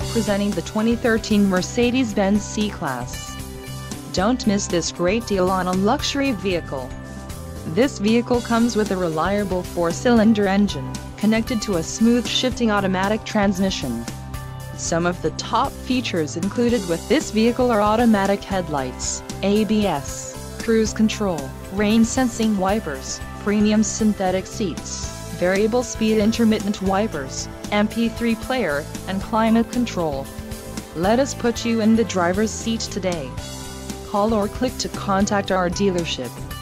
presenting the 2013 Mercedes-Benz C-Class. Don't miss this great deal on a luxury vehicle. This vehicle comes with a reliable 4-cylinder engine, connected to a smooth shifting automatic transmission. Some of the top features included with this vehicle are automatic headlights, ABS, cruise control, rain-sensing wipers, premium synthetic seats, variable speed intermittent wipers, MP3 player, and climate control. Let us put you in the driver's seat today. Call or click to contact our dealership.